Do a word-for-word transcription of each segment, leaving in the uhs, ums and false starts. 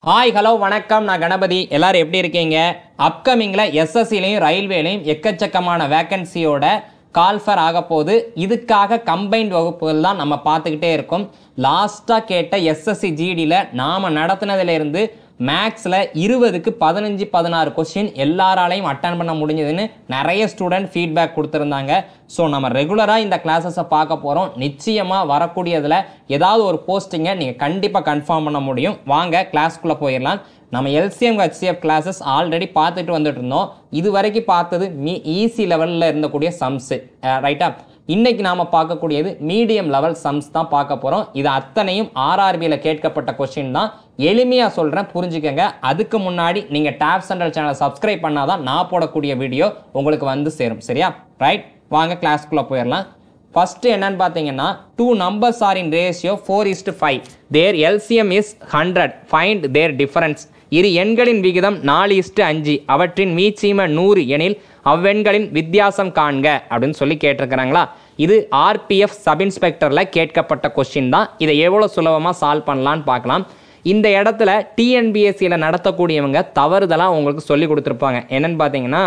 Hi hello வணக்கம், நான் கணபதி. எல்லாரும் எப்படி இருக்கீங்க? அப்கமிங்கில் எஸ்எஸ்சிலையும் ரயில்வேலையும் எக்கச்சக்கமான வேக்கன்சியோட கால்ஃபர் ஆக போகுது. இதுக்காக கம்பைன்ட் வகுப்புகள் தான் நம்ம பார்த்துக்கிட்டே இருக்கோம். லாஸ்ட்டாக கேட்ட எஸ்எஸ்சி ஜிடியில் நாம் நடத்தினதுலேருந்து மேக்ஸில் இருபதுக்கு பதினஞ்சு பதினாறு கொஸ்டின் எல்லாராலையும் அட்டன் பண்ண முடிஞ்சதுன்னு நிறைய ஸ்டூடெண்ட் ஃபீட்பேக் கொடுத்துருந்தாங்க. ஸோ நம்ம ரெகுலராக இந்த கிளாஸஸை பார்க்க போகிறோம். நிச்சயமாக வரக்கூடியதில் ஏதாவது ஒரு போஸ்டிங்கை நீங்கள் கண்டிப்பாக கன்ஃபார்ம் பண்ண முடியும். வாங்க கிளாஸ்க்குள்ளே போயிடலாம். நம்ம எல்சிஎம் ஹெச்சிஎஃப் கிளாஸஸ் ஆல்ரெடி பார்த்துட்டு வந்துட்டு இருந்தோம். இது வரைக்கும் பார்த்தது மீ ஈஸி லெவலில் இருந்தக்கூடிய சம்ஸு, ரைட்டா? இன்றைக்கி நாம் பார்க்கக்கூடியது மீடியம் லெவல் சம்ஸ் தான் பார்க்க போகிறோம். இது அத்தனையும் ஆர்ஆர்பியில் கேட்கப்பட்ட கொஸ்டின் தான். எளிமையாக சொல்கிறேன், புரிஞ்சுக்கங்க. அதுக்கு முன்னாடி நீங்கள் டேப் சென்ட்ரல் சேனலை சப்ஸ்கிரைப் பண்ணால் தான் நான் போடக்கூடிய வீடியோ உங்களுக்கு வந்து சேரும். சரியா? ரைட், வாங்க கிளாஸ்க்குள்ளே போயிடலாம். ஃபஸ்ட்டு என்னன்னு பார்த்தீங்கன்னா, two numbers are in ratio four is to five, their LCM is hundred, find their difference. இரு எண்களின் விகிதம் நாலு இஸ்டு அஞ்சு, அவற்றின் மீச்சீம நூறு எனில் அவ்வெண்களின் வித்தியாசம் காண்க அப்படின்னு சொல்லி கேட்டிருக்கிறாங்களா? இது ஆர்பிஎஃப் சப் இன்ஸ்பெக்டரில் கேட்கப்பட்ட கொஸ்டின் தான். இதை எவ்வளோ சுலபமாக சால்வ் பண்ணலான்னு பார்க்கலாம். இந்த இடத்துல டிஎன்பிஎஸ்சியில் நடத்தக்கூடியவங்க தவறுதலாக உங்களுக்கு சொல்லி கொடுத்துருப்பாங்க. என்னென்னு பார்த்தீங்கன்னா,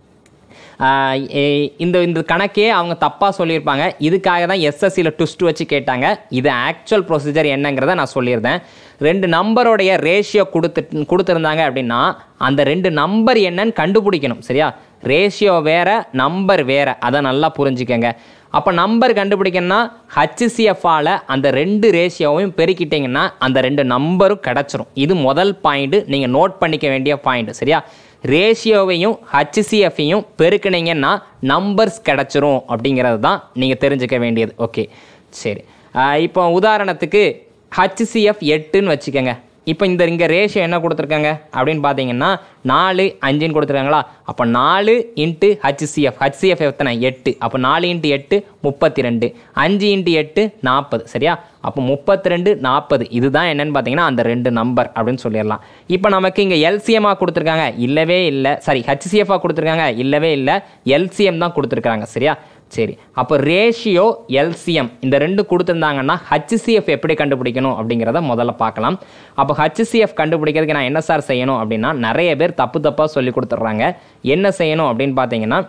இந்த இந்த கணக்கே அவங்க தப்பாக சொல்லியிருப்பாங்க. இதுக்காக தான் எஸ்எஸ்சியில் ட்விஸ்ட் வச்சு கேட்டாங்க. இது ஆக்சுவல் ப்ரொசீஜர் என்னங்கிறத நான் சொல்லியிருந்தேன். ரெண்டு நம்பரோடைய ரேஷியோ கொடுத்து கொடுத்துருந்தாங்க அப்படின்னா அந்த ரெண்டு நம்பர் என்னன்னு கண்டுபிடிக்கணும். சரியா? ரேஷியோ வேறு, நம்பர் வேறு, அதை நல்லா புரிஞ்சுக்கங்க. அப்போ நம்பர் கண்டுபிடிக்கணும்னா ஹச்சிசிஎஃப்பால் அந்த ரெண்டு ரேஷியோவையும் பெருக்கிட்டிங்கன்னா அந்த ரெண்டு நம்பரும் கிடச்சிரும். இது முதல் பாயிண்ட்டு, நீங்கள் நோட் பண்ணிக்க வேண்டிய பாயிண்ட். சரியா? ரேஷியோவையும் ஹச்சிசிஎஃப்பையும் பெருக்கினீங்கன்னா நம்பர்ஸ் கிடச்சிரும் அப்படிங்கிறது தான் நீங்கள் தெரிஞ்சுக்க வேண்டியது. ஓகே, சரி. இப்போ உதாரணத்துக்கு ஹச்சிசிஎஃப் எட்டுன்னு வச்சுக்கோங்க. இப்போ இந்த இங்கே ரேஷியோ என்ன கொடுத்துருக்காங்க அப்படின்னு பார்த்தீங்கன்னா நாலு அஞ்சுன்னு கொடுத்துருக்காங்களா? அப்போ நாலு இன்ட்டு ஹச்சிசிஎஃப், ஹச்சிசிஎஃப் எத்தனை? எட்டு. அப்போ நாலு இன்ட்டு எட்டு முப்பத்தி ரெண்டு, அஞ்சு இன்ட்டு எட்டு நாற்பது. சரியா? அப்போ முப்பத்தி ரெண்டு நாற்பது, இதுதான் என்னென்னு பார்த்தீங்கன்னா அந்த ரெண்டு நம்பர் அப்படின்னு சொல்லிடலாம். இப்போ நமக்கு இங்கே எல்சிஎம்மாக கொடுத்துருக்காங்க, இல்லவே இல்லை. சாரி, ஹச்சிசிஎஃபாக கொடுத்துருக்காங்க, இல்லவே இல்லை. எல்சிஎம் தான் கொடுத்துருக்காங்க. சரியா? சரி, அப்போ ரேஷியோ எல்சிஎம் இந்த ரெண்டு கொடுத்துருந்தாங்கன்னா ஹச்சிசிஎஃப் எப்படி கண்டுபிடிக்கணும் அப்படிங்கிறத முதல்ல பார்க்கலாம். அப்போ ஹச்சிசிஎஃப் கண்டுபிடிக்கிறதுக்கு நான் என்ன சார் செய்யணும் அப்படின்னா, நிறைய பேர் தப்பு தப்பாக சொல்லி கொடுத்துட்றாங்க. என்ன செய்யணும் அப்படின்னு பார்த்தீங்கன்னா,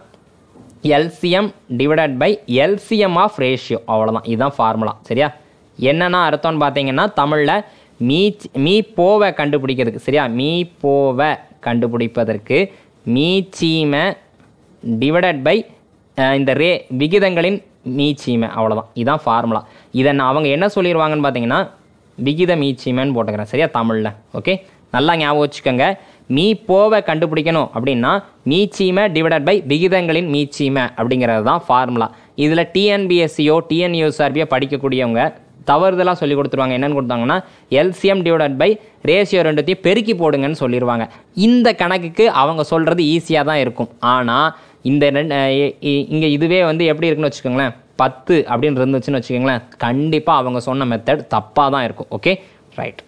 LCM divided by LCM of ratio, அவ்வளோதான். இதுதான் ஃபார்முலா. சரியா? என்னென்னா அர்த்தம்னு பார்த்தீங்கன்னா, தமிழில் மீ மீ போவை கண்டுபிடிக்கிறதுக்கு, சரியா, மீ போவை கண்டுபிடிப்பதற்கு மீச்சீமை டிவைடட் பை இந்த ரே விகிதங்களின் மீச்சீமை, அவ்வளோதான். இதுதான் ஃபார்முலா. இதை நான் அவங்க என்ன சொல்லிடுவாங்கன்னு பார்த்தீங்கன்னா விகித மீச்சீமைன்னு போட்டுக்கிறேன். சரியா? தமிழில். ஓகே, நல்லா ஞாபகம் வச்சுக்கோங்க. மீ போவை கண்டுபிடிக்கணும் அப்படின்னா மீச்சீமை டிவைடட் பை விகிதங்களின் மீச்சீமை அப்படிங்கிறது தான் ஃபார்முலா. இதில் டிஎன்பிஎஸ்சியோ டிஎன்யூஎஸ்ஆர்பியோ படிக்கக்கூடியவங்க தவறுதலாக சொல்லி கொடுத்துருவாங்க. என்னென்னு கொடுத்தாங்கன்னா எல்சிஎம் டிவைடட் பை ரேஷியோ ரெண்டுத்தையும் பெருக்கி போடுங்கன்னு சொல்லிடுவாங்க. இந்த கணக்குக்கு அவங்க சொல்கிறது ஈஸியாக தான் இருக்கும். ஆனால் இந்த ரெண்டு இங்கே இதுவே வந்து எப்படி இருக்குன்னு வச்சுக்கோங்களேன், பத்து அப்படின்னு இருந்துச்சுன்னு வச்சுக்கோங்களேன், கண்டிப்பாக அவங்க சொன்ன மெத்தட் தப்பாக தான் இருக்கும். Okay, right.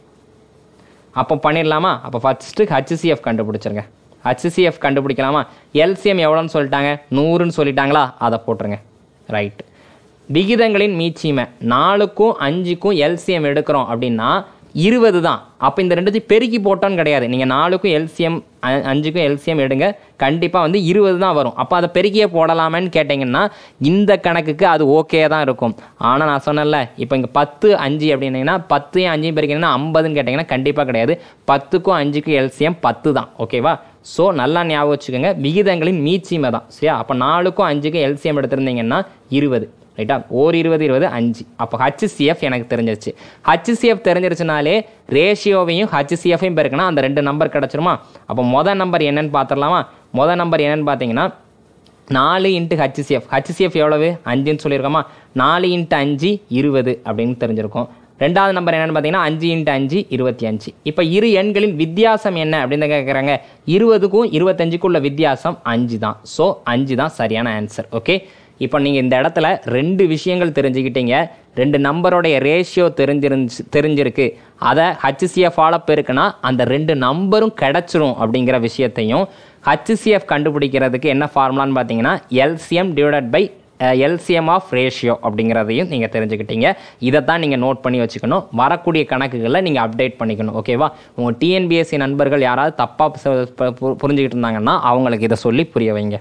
அப்போ பண்ணிடலாமா? அப்போ ஃபஸ்ட்டு ஹச்சிசிஎஃப் கண்டுபிடிச்சிருங்க. ஹச்சிசிஎஃப் கண்டுபிடிக்கலாமா? எல்சிஎம் எவ்வளோன்னு சொல்லிட்டாங்க, நூறுன்னு சொல்லிட்டாங்களா? அதை போட்டுருங்க. ரைட். விகிதங்களின் மீச்சீமை, நாலுக்கும் அஞ்சுக்கும் எல்சிஎம் எடுக்கிறோம் அப்படின்னா இருபது தான். அப்போ இந்த ரெண்டுத்தையும் பெருக்கி போட்டோன்னு கிடையாது. நீங்கள் நாலுக்கும் எல்சிஎம் அஞ்சுக்கும் எல்சிஎம் எடுங்க, கண்டிப்பாக வந்து இருபது தான் வரும். அப்போ அதை பெருக்கியே போடலாமேன்னு கேட்டிங்கன்னா இந்த கணக்குக்கு அது ஓகே தான் இருக்கும். ஆனால் நான் சொன்னேன்ல, இப்போ இங்கே பத்து அஞ்சு அப்படின்னீங்கன்னா பத்தையும் அஞ்சையும் பெருக்கிங்கன்னா ஐம்பதுன்னு கேட்டிங்கன்னா கண்டிப்பாக கிடையாது. பத்துக்கும் அஞ்சுக்கும் எல்சிஎம் பத்து தான். ஓகேவா? ஸோ நல்லா ஞாபகம் வச்சுக்கோங்க, விகிதங்களின் மீச்சீமை தான். சரியா? அப்போ நாலுக்கும் அஞ்சுக்கும் எல்சிஎம் எடுத்திருந்தீங்கன்னா இருபது. ரைட்டா? ஓர் இருபது இருபது அஞ்சு. அப்போ ஹச்சிசிஎஃப் எனக்கு தெரிஞ்சிருச்சு. ஹச்சிசிஎஃப் தெரிஞ்சிருச்சுனாலே ரேஷியோவையும் ஹச்சிசிஎஃபையும் பெருக்கினா அந்த ரெண்டு நம்பர் கிடச்சிருமா? அப்போ மொதல் நம்பர் என்னன்னு பார்த்துடலாமா? மொதல் நம்பர் என்னன்னு பார்த்தீங்கன்னா நாலு இன்ட்டு ஹச்சிசிஎஃப். ஹச்சிசிஎஃப் எவ்வளவு? அஞ்சுன்னு சொல்லியிருக்கோமா? நாலு இன்ட்டு அஞ்சு இருபது அப்படின்னு தெரிஞ்சிருக்கும். ரெண்டாவது நம்பர் என்னென்னு பார்த்தீங்கன்னா அஞ்சு இன்ட்டு அஞ்சு இருபத்தி அஞ்சு. இப்போ இரு எண்களின் வித்தியாசம் என்ன அப்படின்னு கேட்குறாங்க. இருபதுக்கும் இருபத்தஞ்சுக்கும் உள்ள வித்தியாசம் அஞ்சு தான். ஸோ அஞ்சு தான் சரியான ஆன்சர். ஓகே, இப்போ நீங்கள் இந்த இடத்துல ரெண்டு விஷயங்கள் தெரிஞ்சுக்கிட்டீங்க. ரெண்டு நம்பரோடைய ரேஷியோ தெரிஞ்சிருந்துச்சு தெரிஞ்சிருக்கு அதை ஹச்சிசிஎஃபால் பெருக்குனா அந்த ரெண்டு நம்பரும் கிடச்சிரும் அப்படிங்கிற விஷயத்தையும், ஹச்சிசிஎஃப் கண்டுபிடிக்கிறதுக்கு என்ன ஃபார்முலான்னு பார்த்தீங்கன்னா LCM divided by LCM of ratio அப்படிங்கிறதையும் நீங்கள் தெரிஞ்சுக்கிட்டீங்க. இதை தான் நீங்கள் நோட் பண்ணி வச்சுக்கணும். வரக்கூடிய கணக்குகளில் நீங்கள் அப்டேட் பண்ணிக்கணும். ஓகேவா? உங்கள் டிஎன்பிஎஸ்சி நண்பர்கள் யாராவது தப்பாக புரிஞ்சுக்கிட்டு இருந்தாங்கன்னா அவங்களுக்கு இதை சொல்லி புரிய வைங்க.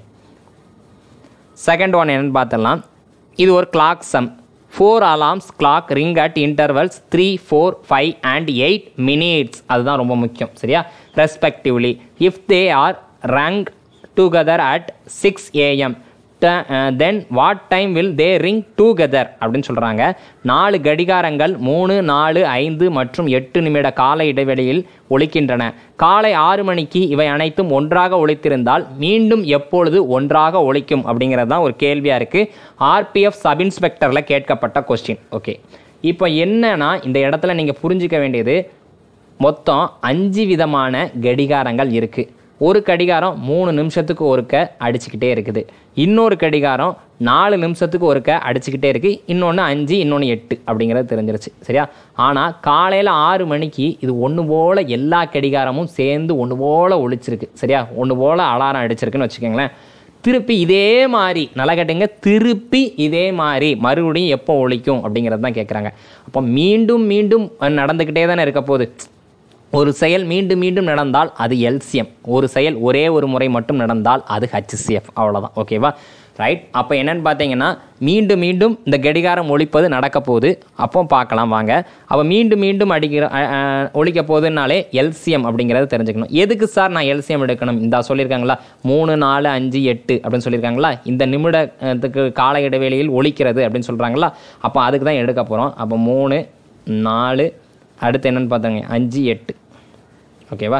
செகண்ட் ஒன் என்னென்னு பார்த்துடலாம். இது ஒரு clock sum. Four alarms clock ring at intervals three four five and eight minutes. அதுதான் ரொம்ப முக்கியம். சரியா? Respectively if they are rung together at six AM then what time will they ring together அப்படின்னு சொல்கிறாங்க. நாலு கடிகாரங்கள் மூணு நாலு ஐந்து மற்றும் எட்டு நிமிட கால இடைவெளியில் ஒலிக்கின்றன. காலை ஆறு மணிக்கு இவை அனைத்தும் ஒன்றாக ஒலித்திருந்தால் மீண்டும் எப்பொழுது ஒன்றாக ஒலிக்கும் அப்படிங்கிறது தான் ஒரு கேள்வியாக இருக்குது. ஆர்பிஎஃப் சப் இன்ஸ்பெக்டரில் கேட்கப்பட்ட கொஸ்டின். ஓகே, இப்போ என்னன்னா இந்த இடத்துல நீங்கள் புரிஞ்சிக்க வேண்டியது மொத்தம் அஞ்சு விதமான கடிகாரங்கள் இருக்குது. ஒரு கடிகாரம் மூணு நிமிஷத்துக்கு ஒருக்க அடிச்சுக்கிட்டே இருக்குது. இன்னொரு கடிகாரம் நாலு நிமிஷத்துக்கு ஒருக்க அடிச்சுக்கிட்டே இருக்குது. இன்னொன்று அஞ்சு, இன்னொன்று எட்டு அப்படிங்கிறது தெரிஞ்சிருச்சு. சரியா? ஆனால் காலையில் ஆறு மணிக்கு இது ஒன்று போல் எல்லா கடிகாரமும் சேர்ந்து ஒன்று போல் ஒழிச்சிருக்கு. சரியா? ஒன்று போல் அலாரம் அடிச்சிருக்குன்னு வச்சுக்கோங்களேன். திருப்பி இதே மாதிரி நல்லா கேட்டுங்க, திருப்பி இதே மாதிரி மறுபடியும் எப்போ ஒழிக்கும் அப்படிங்கிறது தான் கேட்குறாங்க. அப்போ மீண்டும் மீண்டும் நடந்துக்கிட்டே தானே இருக்க போகுது. ஒரு செயல் மீண்டும் மீண்டும் நடந்தால் அது எல்சிஎம். ஒரு செயல் ஒரே ஒரு முறை மட்டும் நடந்தால் அது ஹெச்சிஎஃப். அவ்வளோதான். ஓகேவா? ரைட். அப்போ என்னென்னு பார்த்தீங்கன்னா மீண்டும் மீண்டும் இந்த கடிகாரம் ஒழிப்பது நடக்க போகுது. அப்போ பார்க்கலாம் வாங்க. அப்போ மீண்டும் மீண்டும் அடிக்கிற ஒழிக்க போகுதுனாலே எல்சிஎம் அப்படிங்கிறத தெரிஞ்சுக்கணும். எதுக்கு சார் நான் எல்சிஎம் எடுக்கணும்? இந்த சொல்லியிருக்காங்களா மூணு நாலு அஞ்சு எட்டு அப்படின்னு சொல்லியிருக்காங்களா. இந்த நிமிடத்துக்கு கால இடைவெளியில் ஒழிக்கிறது அப்படின்னு சொல்கிறாங்களா. அப்போ அதுக்கு தான் எடுக்க போகிறோம். அப்போ மூணு நாலு அடுத்து என்னென்னு பார்த்தாங்க அஞ்சு எட்டு. ஓகேவா?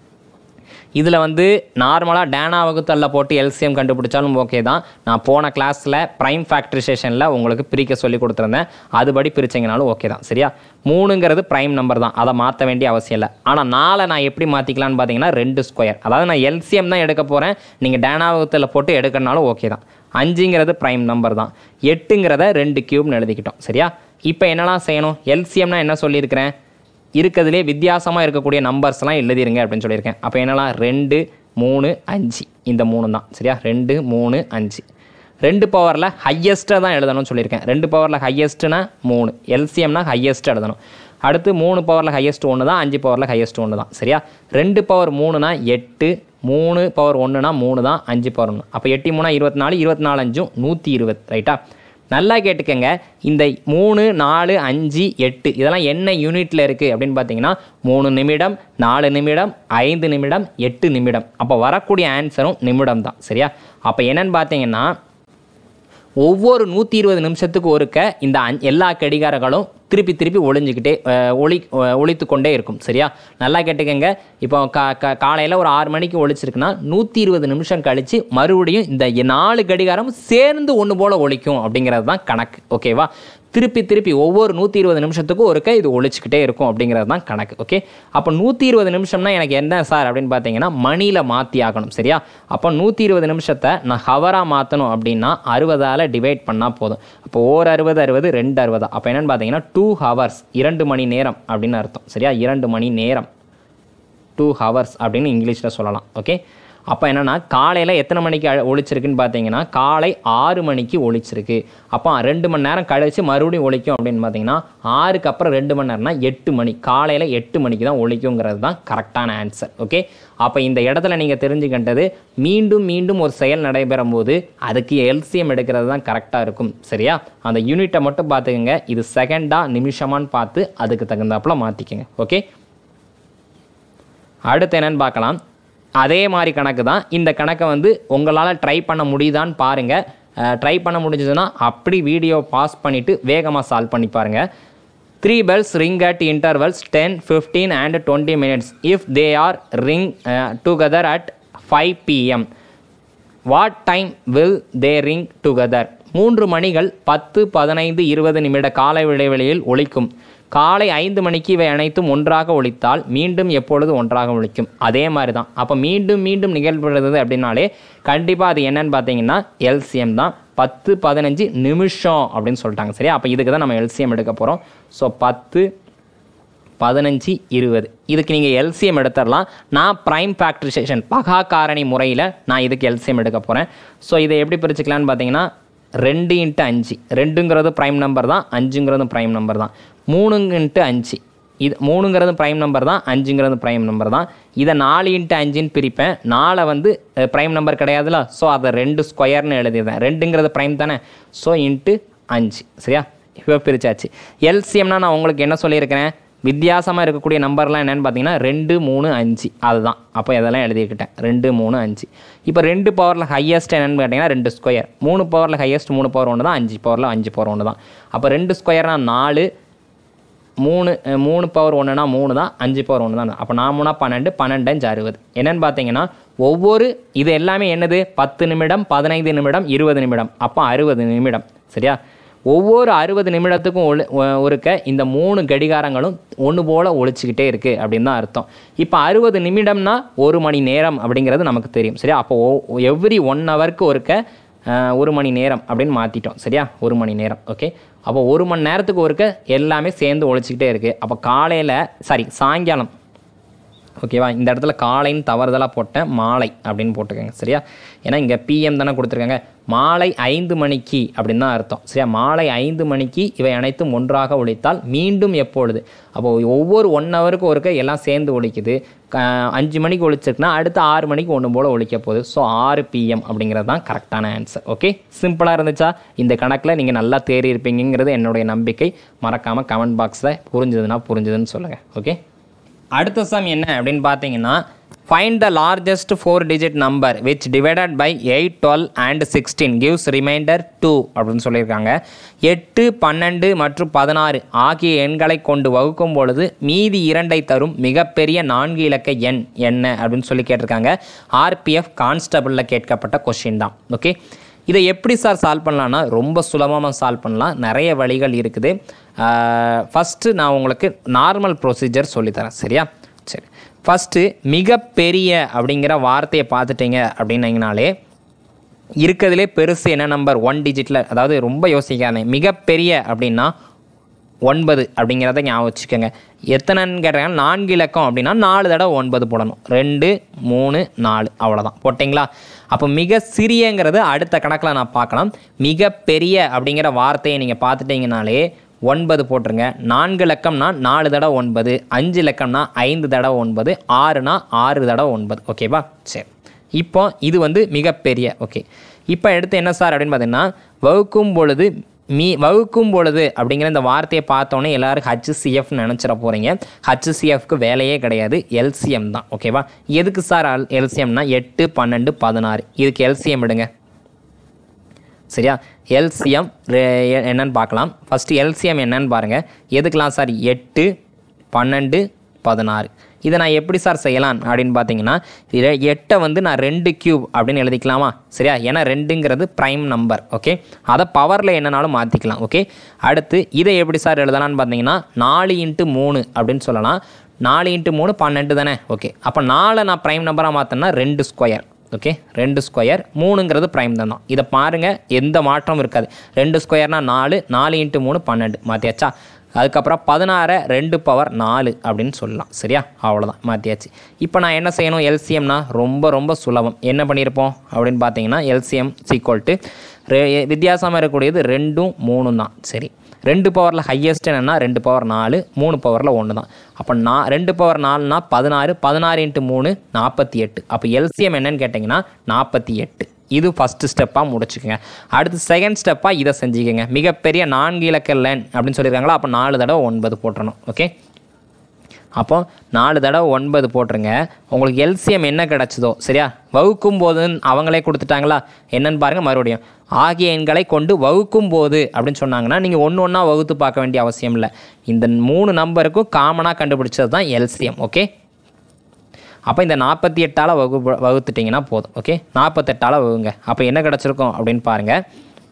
இதில் வந்து நார்மலாக டேனா வகுத்தல்ல போட்டு எல்சிஎம் கண்டுபிடிச்சாலும் ஓகே தான். நான் போன கிளாஸில் ப்ரைம் ஃபேக்டரைசேஷனில் உங்களுக்கு பிரிக்க சொல்லி கொடுத்துருந்தேன். அதுபடி பிரிச்சிங்கனாலும் ஓகே தான். சரியா? மூணுங்கிறது ப்ரைம் நம்பர் தான், அதை மாற்ற வேண்டிய அவசியம் இல்லை. ஆனால் நாலை நான் எப்படி மாற்றிக்கலான்னு பார்த்தீங்கன்னா ரெண்டு ஸ்கொயர். அதாவது நான் எல்சிஎம் தான் எடுக்க போகிறேன். நீங்கள் டேனா வகுத்தல்ல போட்டு எடுக்கனாலும் ஓகே தான். அஞ்சுங்கிறது ப்ரைம் நம்பர் தான். எட்டுங்கிறத ரெண்டு கியூப்னு எழுதிக்கிட்டோம். சரியா? இப்போ என்னெல்லாம் செய்யணும்? எல்சிஎம்னா என்ன சொல்லியிருக்கிறேன்? இருக்கிறதுலே வித்தியாசமாக இருக்கக்கூடிய நம்பர்ஸ்லாம் எழுதிருங்க அப்படின்னு சொல்லியிருக்கேன். அப்போ என்னெல்லாம் ரெண்டு மூணு அஞ்சு, இந்த மூணு தான். சரியா? ரெண்டு மூணு அஞ்சு. ரெண்டு பவரில் ஹையஸ்ட்டாக தான் எழுதணும்னு சொல்லியிருக்கேன். ரெண்டு பவரில் ஹையஸ்ட்டுனா மூணு. எல்சிஎம்னா ஹையஸ்ட் எழுதணும். அடுத்து மூணு பவரில் ஹையஸ்ட் ஒன்று தான். அஞ்சு பவரில் ஹையஸ்ட் ஒன்று தான். சரியா? ரெண்டு பவர் மூணுனா எட்டு, மூணு பவர் ஒன்றுனா மூணு தான், அஞ்சு பவர் ஒன்று. அப்போ எட்டு மூணா இருபத்தி நாலு, இருபத்தி நாலு அஞ்சும் நூற்றி இருபது. ரைட்டா? நல்லா கேட்டுக்கங்க. இந்த மூணு நாலு அஞ்சு எட்டு இதெல்லாம் என்ன யூனிட்டில் இருக்குது அப்படின்னு பார்த்தீங்கன்னா மூணு நிமிடம், நாலு நிமிடம், ஐந்து நிமிடம், எட்டு நிமிடம். அப்போ வரக்கூடிய ஆன்சரும் நிமிடம் தான். சரியா? அப்போ என்னன்னு பார்த்தீங்கன்னா ஒவ்வொரு நூற்றி இருபது நிமிஷத்துக்கு ஒருக்க இந்த எல்லா கடிகாரங்களும் திருப்பி திருப்பி ஒளிஞ்சிக்கிட்டே ஒளி ஒழித்து கொண்டே இருக்கும். சரியா? நல்லா கேட்டுக்கங்க. இப்போ கா காலையில் ஒரு ஆறு மணிக்கு ஒழிச்சிருக்குன்னா நூற்றி இருபது நிமிஷம் கழித்து மறுபடியும் இந்த நாலு கடிகாரமும் சேர்ந்து ஒன்று போல் ஒழிக்கும் அப்படிங்கிறது தான் கணக்கு. ஓகேவா? திருப்பி திருப்பி ஒவ்வொரு நூற்றி இருபது நிமிஷத்துக்கும் ஒருக்க இது ஒழிச்சிக்கிட்டே இருக்கும் அப்படிங்கிறது தான் கணக்கு. ஓகே, அப்போ நூற்றி இருபது நிமிஷம்னா எனக்கு என்ன சார் அப்படின்னு பார்த்தீங்கன்னா மணியில் மாற்றி ஆகணும். சரியா? அப்போ நூற்றி இருபது நிமிஷத்தை நான் ஹவராக மாற்றணும் அப்படின்னா அறுபதால் டிவைட் பண்ணால் போதும். அப்போ ஓர் அறுபது அறுபது ரெண்டு அறுபதா. அப்போ என்னென்னு பார்த்தீங்கன்னா டூ ஹவர்ஸ் இரண்டு மணி நேரம் அப்படின்னு அர்த்தம். சரியா? இரண்டு மணி நேரம் டூ ஹவர்ஸ் அப்படின்னு இங்கிலீஷில் சொல்லலாம். ஓகே, அப்போ என்னென்னா காலையில் எத்தனை மணிக்கு ஒழிச்சிருக்குன்னு பார்த்தீங்கன்னா காலை ஆறு மணிக்கு ஒழிச்சிருக்கு. அப்போ ரெண்டு மணி நேரம் கழித்து மறுபடியும் ஒழிக்கும் அப்படின்னு பார்த்தீங்கன்னா ஆறுக்கு அப்புறம் ரெண்டு மணி நேரம்னா எட்டு மணி. காலையில் எட்டு மணிக்கு தான் ஒழிக்குங்கிறது தான் கரெக்டான ஆன்சர். ஓகே, அப்போ இந்த இடத்துல நீங்கள் தெரிஞ்சுக்கிட்டது மீண்டும் மீண்டும் ஒரு செயல் நடைபெறும் போது அதுக்கு எல்சிஎம் எடுக்கிறது தான் கரெக்டாக இருக்கும். சரியா? அந்த யூனிட்டை மட்டும் பார்த்துக்கங்க. இது செகண்டாக நிமிஷமானு பார்த்து அதுக்கு தகுந்தாப்புல மாற்றிக்கங்க. ஓகே, அடுத்து என்னன்னு பார்க்கலாம். அதே மாதிரி கணக்கு தான். இந்த கணக்கை வந்து உங்களால் ட்ரை பண்ண முடியுதான்னு பாருங்கள். ட்ரை பண்ண முடிஞ்சதுன்னா அப்படி வீடியோ பாஸ் பண்ணிவிட்டு வேகமாக சால்வ் பண்ணி பாருங்கள். Three bells ring at intervals ten fifteen and twenty minutes if they are ring together at five PM what time will they ring together. மூன்று மணிகள் பத்து பதினைந்து இருபது நிமிட கால இடைவெளியில் ஒலிக்கும். காலை ஐந்து மணிக்கு இவை அனைத்தும் ஒன்றாக ஒலித்தால் மீண்டும் எப்பொழுது ஒன்றாக ஒலிக்கும். அதே மாதிரி தான். அப்போ மீண்டும் மீண்டும் நிகழ்வுறது அப்படின்னாலே கண்டிப்பாக அது என்னன்னு பார்த்தீங்கன்னா எல்சிஎம் தான். பத்து பதினஞ்சு நிமிஷம் அப்படின்னு சொல்லிட்டாங்க. சரியா? அப்போ இதுக்கு தான் நம்ம எல்சிஎம் எடுக்க போகிறோம். ஸோ பத்து பதினஞ்சு இருபது இதுக்கு நீங்கள் எல்சிஎம் எடுத்துடலாம். நான் ப்ரைம் ஃபேக்டரைசேஷன் பகா காரணி முறையில் நான் இதுக்கு எல்சிஎம் எடுக்க போகிறேன். ஸோ இதை எப்படி பிரிச்சுக்கலான்னு பார்த்தீங்கன்னா ரெண்டு இன்ட்டு அஞ்சு, ரெண்டுங்கிறது ப்ரைம் நம்பர் தான், அஞ்சுங்கிறது ப்ரைம் நம்பர் தான். மூணு இன்ட்டு அஞ்சு, இது மூணுங்கிறது ப்ரைம் நம்பர் தான், அஞ்சுங்கிறது ப்ரைம் நம்பர் தான். இதை நாலு இன்ட்டு அஞ்சுன்னு பிரிப்பேன். நாலை வந்து ப்ரைம் நம்பர் கிடையாதுல, ஸோ அதை ரெண்டு ஸ்கொயர்னு எழுதிடுறேன். ரெண்டுங்கிறது ப்ரைம் தானே, ஸோ இன்ட்டு அஞ்சு. சரியா, இப்போ பிரிச்சாச்சு. எல்சிஎம்னா நான் உங்களுக்கு என்ன சொல்லியிருக்கிறேன், வித்தியாசமாக இருக்கக்கூடிய நம்பர்லாம் என்னென்னு பார்த்தீங்கன்னா ரெண்டு மூணு அஞ்சு, அதுதான். அப்போ இதெல்லாம் எழுதிக்கிட்டேன், ரெண்டு மூணு அஞ்சு. இப்போ ரெண்டு பவரில் ஹையஸ்ட் என்னென்னு கேட்டிங்கன்னா ரெண்டு ஸ்கொயர். மூணு பவரில் ஹையஸ்ட் மூணு பவர் ஒன்று தான், அஞ்சு பவரில் அஞ்சு பவர் ஒன்று தான். அப்போ ரெண்டு ஸ்கொயர்னால் நாலு, மூணு மூணு பவர் ஒன்றுனா மூணு தான், அஞ்சு பவர் ஒன்று தான். அப்போ நான் மூணா பன்னெண்டு, பன்னெண்டு அஞ்சு அறுபது. என்னென்னு பார்த்தீங்கன்னா ஒவ்வொரு இது எல்லாமே என்னது, பத்து நிமிடம், பதினைந்து நிமிடம், இருபது நிமிடம், அப்போ அறுபது நிமிடம். சரியா, ஒவ்வொரு அறுபது நிமிடத்துக்கும் ஒளி ஒருக்க இந்த மூணு கடிகாரங்களும் ஒன்று போல் ஒழிச்சிக்கிட்டே இருக்குது அப்படின்னு தான் அர்த்தம். இப்போ அறுபது நிமிடம்னா ஒரு மணி நேரம் அப்படிங்கிறது நமக்கு தெரியும். சரியா, அப்போ எவ்ரி ஒன் ஹவருக்கு ஒருக்க ஒரு மணி நேரம் அப்படின்னு மாற்றிட்டோம். சரியா, ஒரு மணி நேரம். ஓகே, அப்போ ஒரு மணி நேரத்துக்கு ஒருக்க எல்லாமே சேர்ந்து ஒழிச்சிக்கிட்டே இருக்குது. அப்போ காலையில் சாரி சாயங்காலம், ஓகேவா, இந்த இடத்துல காலைன்னு தவறுதலாக போட்டேன், மாலை அப்படின்னு போட்டுக்கோங்க. சரியா, ஏன்னா இங்கே பிஎம் தானே கொடுத்துருக்காங்க. மாலை ஐந்து மணிக்கு அப்படின்னு தான் அர்த்தம். சரியா, மாலை ஐந்து மணிக்கு இவை அனைத்தும் ஒன்றாக ஒழித்தால் மீண்டும் எப்பொழுது, அப்போது ஒவ்வொரு ஒன் ஹவருக்கு ஒருக்க எல்லாம் சேர்ந்து ஒழிக்குது. அஞ்சு மணிக்கு ஒழிச்சிருக்குன்னா அடுத்து ஆறு மணிக்கு ஒன்று போல் ஒழிக்க போகுது. ஸோ ஆறு பிஎம் அப்படிங்கிறது தான் கரெக்டான ஆன்சர். ஓகே, சிம்பிளாக இருந்துச்சா? இந்த கணக்கில் நீங்கள் நல்லா தேறி இருப்பீங்கிறது என்னுடைய நம்பிக்கை. மறக்காமல் கமெண்ட் பாக்ஸில் புரிஞ்சுதுன்னா புரிஞ்சுதுன்னு சொல்லுங்கள். ஓகே, அடுத்த சம் என்ன அப்படின்னு பார்த்தீங்கன்னா, find the largest four digit number which divided by eight, twelve and sixteen gives remainder two அப்படின்னு சொல்லியிருக்காங்க. எட்டு, பன்னெண்டு மற்றும் பதினாறு ஆகிய எண்களை கொண்டு வகுக்கும் பொழுது மீதி இரண்டை தரும் மிகப்பெரிய நான்கு இலக்க எண் என்ன அப்படின்னு சொல்லி கேட்டிருக்காங்க. ஆர்பிஎஃப் கான்ஸ்டபிளில் கேட்கப்பட்ட கொஸ்டின் தான். ஓகே, இதை எப்படி சார் சால்வ் பண்ணலான்னா ரொம்ப சுலபமாக சால்வ் பண்ணலாம். நிறைய வழிகள் இருக்குது. ஃபஸ்ட்டு நான் உங்களுக்கு நார்மல் ப்ரொசீஜர் சொல்லித்தரேன். சரியா, சரி. ஃபஸ்ட்டு மிகப்பெரிய அப்படிங்கிற வார்த்தையை பார்த்துட்டிங்க அப்படின்னீங்கனாலே இருக்கிறதுலே பெருசு என்ன நம்பர், ஒன் டிஜிட்டில், அதாவது ரொம்ப யோசிக்காதே. மிகப்பெரிய அப்படின்னா ஒன்பது அப்படிங்கிறத ஞாபகம் வச்சுக்கோங்க. எத்தனைன்னு கேட்டாங்க, நான்கு இலக்கம் அப்படின்னா நாலு தடவை ஒன்பது போடணும். ரெண்டு மூணு நாலு, அவ்வளோதான். போட்டிங்களா? அப்போ மிக சிறியங்கிறது அடுத்த கணக்கில் நான் பார்க்கலாம். மிகப்பெரிய அப்படிங்கிற வார்த்தையை நீங்கள் பார்த்துட்டிங்கனாலே ஒன்பது போட்டுருங்க. நான்கு இலக்கம்னா நாலு தடவை ஒன்பது, அஞ்சு இலக்கம்னா ஐந்து தடவை ஒன்பது, ஆறுனா ஆறு தடவை ஒன்பது. ஓகேவா, சரி. இப்போ இது வந்து மிகப்பெரிய. ஓகே, இப்போ எடுத்து என்ன சார் அப்படின்னு பார்த்தீங்கன்னா, வகுக்கும் பொழுது மீ வகுக்கும் பொழுது அப்படிங்கிற இந்த வார்த்தையை பார்த்தோன்னே எல்லோரும் ஹச்சிசிஎஃப்னு நினச்சிட போகிறீங்க. ஹச்சிசிஎஃப்க்கு வேலையே கிடையாது, எல்சிஎம் தான். ஓகேவா, எதுக்கு சார் எல்சிஎம்னா எட்டு, பன்னெண்டு, பதினாறு, இதுக்கு எல்சிஎம் எடுங்க. சரியா, எல்சிஎம் என்னன்னு பார்க்கலாம். ஃபஸ்ட்டு எல்சிஎம் என்னன்னு பாருங்கள். எதுக்கெலாம் சார், எட்டு, பன்னெண்டு, பதினாறு. இதை நான் எப்படி சார் செய்யலாம் அப்படின்னு பார்த்தீங்கன்னா, எட்டை வந்து நான் ரெண்டு கியூப் அப்படின்னு எழுதிக்கலாமா? சரியா, ஏன்னா ரெண்டுங்கிறது ப்ரைம் நம்பர். ஓகே, அதை பவரில் என்னன்னாலும் மாற்றிக்கலாம். ஓகே, அடுத்து இதை எப்படி சார் எழுதலான்னு பார்த்தீங்கன்னா, நாலு இன்ட்டு மூணு அப்படின்னு சொல்லலாம். நாலு இன்ட்டு மூணு பன்னெண்டு தானே. ஓகே, அப்போ நாலு நான் ப்ரைம் நம்பராக மாற்றினா ரெண்டு ஸ்கொயர். ஓகே, ரெண்டு ஸ்கொயர், மூணுங்கிறது ப்ரைம் தான். இதை பாருங்கள், எந்த மாற்றமும் இருக்காது. ரெண்டு ஸ்கொயர்னால் நாலு, நாலு இன்ட்டு மூணு பன்னெண்டு, மாற்றியாச்சா? அதுக்கப்புறம் பதினாறு ரெண்டு பவர் நாலு அப்படின்னு சொல்லலாம். சரியா, அவ்வளோதான், மாற்றியாச்சு. இப்போ நான் என்ன செய்யணும், எல்சிஎம்னா ரொம்ப ரொம்ப சுலபம். என்ன பண்ணியிருப்போம் அப்படின்னு பார்த்தீங்கன்னா, எல்சிஎம் சீக்வல் டு வித்தியாசமாக இருக்கக்கூடியது ரெண்டும் மூணும் தான். சரி, ரெண்டு பவரில் ஹையஸ்ட் என்னென்னா ரெண்டு பவர் நாலு, மூணு பவரில் ஒன்று தான். அப்போ நான் ரெண்டு பவர் நாலுனா பதினாறு, பதினாறு இன்ட்டு மூணு நாற்பத்தி எட்டு. அப்போ எல்சிஎம் என்னன்னு கேட்டிங்கன்னா நாற்பத்தி எட்டு. இது ஃபஸ்ட்டு ஸ்டெப்பாக முடிச்சுக்கோங்க. அடுத்து செகண்ட் ஸ்டெப்பாக இதை செஞ்சுக்கோங்க. மிகப்பெரிய நான்கு இலக்க லேன் அப்படின்னு சொல்லியிருக்காங்களா, அப்போ நாலு தடவை ஒன்பது போட்டுறணும். ஓகே, அப்போ நாலு தடவை ஒன்பது போட்டுருங்க. உங்களுக்கு எல்சிஎம் என்ன கிடச்சிதோ, சரியா, வகுக்கும் போது அவங்களே கொடுத்துட்டாங்களா, என்னன்னு பாருங்கள். மறுபடியும் ஆகிய எண்களை கொண்டு வகுக்கும் போது அப்படின்னு சொன்னாங்கன்னா நீங்கள் ஒன்று ஒன்றா வகுத்து பார்க்க வேண்டிய அவசியம் இல்லை. இந்த மூணு நம்பருக்கும் காமனாக கண்டுபிடிச்சது தான் எல்சிஎம். ஓகே, அப்போ இந்த நாற்பத்தி எட்டால் வகு வகுத்துட்டிங்கன்னா போதும். ஓகே, நாற்பத்தெட்டால் வகுங்க. அப்போ என்ன கிடச்சிருக்கும் அப்படின்னு பாருங்கள்.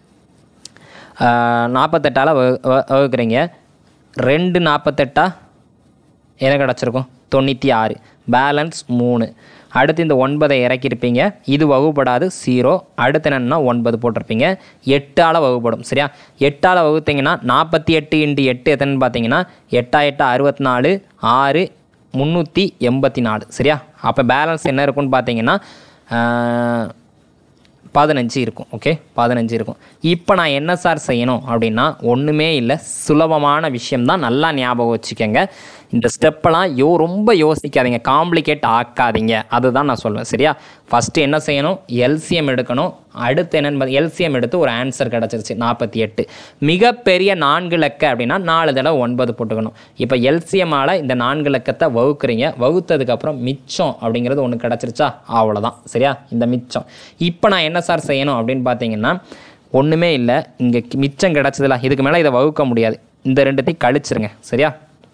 நாற்பத்தெட்டால் வகு வகுக்கிறீங்க. ரெண்டு நாற்பத்தெட்டா என்ன கிடச்சிருக்கும், தொண்ணூற்றி ஆறு. பேலன்ஸ் மூணு. அடுத்து இந்த ஒன்பதை இறக்கியிருப்பீங்க, இது வகுப்படாது, ஜீரோ. அடுத்து என்னென்னா ஒன்பது போட்டிருப்பீங்க, எட்டால் வகுப்படும். சரியா, எட்டால் வகுத்தீங்கன்னா நாற்பத்தி எட்டு இன்ட்டு எட்டு எத்தனைன்னு பார்த்தீங்கன்னா எட்டா எட்டா அறுபத்தி நாலு, ஆறு முந்நூற்றி எண்பத்தி நாலு. சரியா, அப்போ பேலன்ஸ் என்ன இருக்குன்னு பார்த்தீங்கன்னா பதினஞ்சு இருக்கும். ஓகே, பதினஞ்சு இருக்கும். இப்போ நான் என்ன சார் செய்யணும் அப்படின்னா ஒன்றுமே இல்லை, சுலபமான விஷயம்தான், நல்லா ஞாபகம் வச்சுக்கோங்க. இந்த ஸ்டெப்பெல்லாம் யோ ரொம்ப யோசிக்காதீங்க, காம்ப்ளிகேட் ஆக்காதீங்க, அதுதான் நான் சொல்வேன். சரியா? ஃபஸ்ட்டு என்ன செய்யணும், எல்சிஎம் எடுக்கணும். அடுத்து என்னென்னு எல்சிஎம் எடுத்து ஒரு ஆன்சர் கிடச்சிருச்சு நாற்பத்தி எட்டு. மிகப்பெரிய நான்கு லக்க அப்படின்னா நாலு தடவை ஒன்பது போட்டுக்கணும். இப்போ எல்சிஎம்மால் இந்த நான்கு லக்கத்தை வகுக்கிறீங்க, வகுத்ததுக்கப்புறம் மிச்சம் அப்படிங்கிறது ஒன்று கிடச்சிருச்சா, அவ்வளோதான். சரியா? இந்த மிச்சம் இப்போ நான் என்ன சார் செய்யணும் அப்படின்னு பார்த்தீங்கன்னா ஒன்றுமே இல்லை, இங்கே மிச்சம் கிடச்சதில்ல, இதுக்கு மேலே இதை வகுக்க முடியாது, இந்த ரெண்டுத்தையும் கழிச்சிருங்க. சரியா?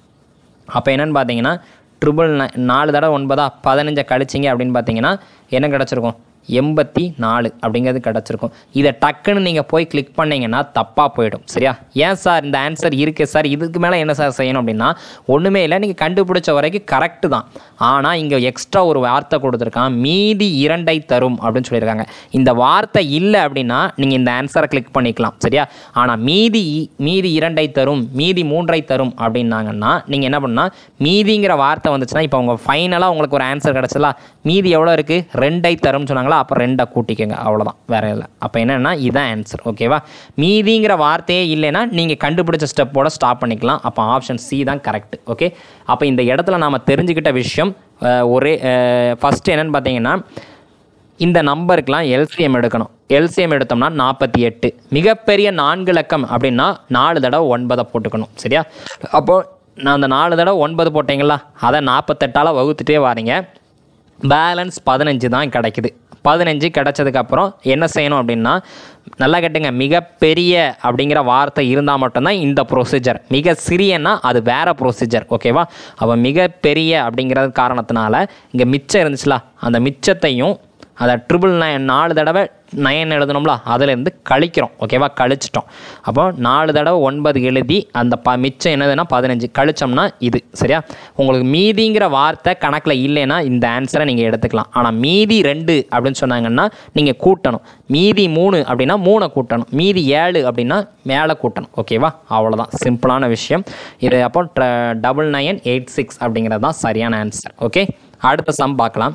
அப்போ என்னென்னு பார்த்தீங்கன்னா ட்ரிபிள் நை நாலு தடவை ஒன்பதா பதினஞ்சை கழிச்சிங்க அப்படின்னு பார்த்தீங்கன்னா என்ன கிடச்சிருக்கும், எண்பத்தி நாலு அப்படிங்கிறது கிடச்சிருக்கும். இதை டக்குன்னு நீங்கள் போய் கிளிக் பண்ணிங்கன்னா தப்பாக போயிடும். சரியா? ஏன் சார் இந்த ஆன்சர் இருக்குது சார், இதுக்கு மேலே என்ன சார் செய்யணும் அப்படின்னா ஒன்றுமே இல்லை, நீங்கள் கண்டுபிடிச்ச வரைக்கும் கரெக்டு தான். ஆனால் இங்கே எக்ஸ்ட்ரா ஒரு வார்த்தை கொடுத்துருக்கான், மீதி இரண்டை தரும் அப்படின்னு சொல்லியிருக்காங்க. இந்த வார்த்தை இல்லை அப்படின்னா நீங்கள் இந்த ஆன்சரை கிளிக் பண்ணிக்கலாம். சரியா? ஆனால் மீதி மீதி இரண்டை தரும், மீதி மூன்றை தரும் அப்படின்னாங்கன்னா நீங்கள் என்ன பண்ணால் மீதிங்கிற வார்த்தை வந்துச்சுன்னா இப்போ உங்கள் ஃபைனலாக உங்களுக்கு ஒரு ஆன்சர் கிடச்சல, மீதி எவ்வளோ இருக்குது, ரெண்டை தரும்னு சொன்னாங்களா, அப்போ ரெண்டை கூட்டிக்கோங்க, அவ்வளோதான், வேறு இல்லை. அப்போ என்னென்னா இதுதான் ஆன்சர். ஓகேவா? மீதிங்கிற வார்த்தையே இல்லைன்னா நீங்கள் கண்டுபிடிச்ச ஸ்டெப்போட ஸ்டாப் பண்ணிக்கலாம். அப்போ ஆப்ஷன் சி தான் கரெக்ட். ஓகே, அப்போ இந்த இடத்துல நாம் தெரிஞ்சுக்கிட்ட விஷயம் ஒரே ஃபஸ்ட்டு என்னென்னு பார்த்தீங்கன்னா இந்த நம்பருக்கெலாம் எல்சிஎம் எடுக்கணும். எல்சிஎம் எடுத்தோம்னா நாற்பத்தி எட்டு. மிகப்பெரிய நான்கு இலக்கம் அப்படின்னா நாலு தடவை ஒன்பதை போட்டுக்கணும். சரியா? அப்போது நான் அந்த நாலு தடவை ஒன்பது போட்டிங்களா, அதை நாற்பத்தெட்டால் வகுத்துட்டே வாரீங்க, பேலன்ஸ் பதினஞ்சு தான் கிடைக்குது. பதினஞ்சு கிடச்சதுக்கப்புறம் என்ன செய்யணும் அப்படின்னா நல்லா கேட்டுங்க, மிகப்பெரிய அப்படிங்கிற வார்த்தை இருந்தால் மட்டும்தான் இந்த ப்ரொசீஜர், மிக சிறியன்னா அது வேறு ப்ரொசீஜர். ஓகேவா? அப்போ மிகப்பெரிய அப்படிங்கிறது காரணத்தினால இங்கே மிச்சம் இருந்துச்சுல, அந்த மிச்சத்தையும் அதை ட்ரிபிள் நைன் நாலு தடவை நைன் எழுதணும்ல, அதிலேருந்து கழிக்கிறோம். ஓகேவா? கழிச்சிட்டோம். அப்போ நாலு தடவை ஒன்பது எழுதி அந்த ப மிச்சம் என்னதுன்னா பதினஞ்சு கழிச்சோம்னா இது. சரியா? உங்களுக்கு மீதிங்கிற வார்த்தை கணக்கில் இல்லைன்னா இந்த ஆன்சரை நீங்கள் எடுத்துக்கலாம். ஆனால் மீதி ரெண்டு அப்படின்னு சொன்னாங்கன்னா நீங்கள் கூட்டணும். மீதி மூணு அப்படின்னா மூணை கூட்டணும். மீதி ஏழு அப்படின்னா மேலே கூட்டணும். ஓகேவா? அவ்வளோதான், சிம்பிளான விஷயம் இது. அப்போ டபுள் நைன் எயிட் சிக்ஸ் அப்படிங்கிறது தான் சரியான ஆன்சர். ஓகே, அடுத்த சம் பார்க்கலாம்.